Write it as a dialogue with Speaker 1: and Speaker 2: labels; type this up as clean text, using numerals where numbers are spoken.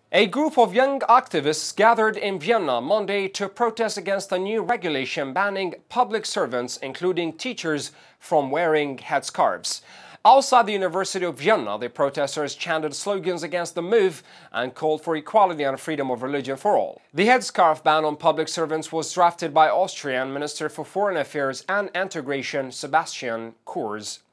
Speaker 1: A group of young activists gathered in Vienna Monday to protest against a new regulation banning public servants, including teachers, from wearing headscarves. Outside the University of Vienna, the protesters chanted slogans against the move and called for equality and freedom of religion for all. The headscarf ban on public servants was drafted by Austrian Minister for Foreign Affairs and Integration Sebastian Kurz.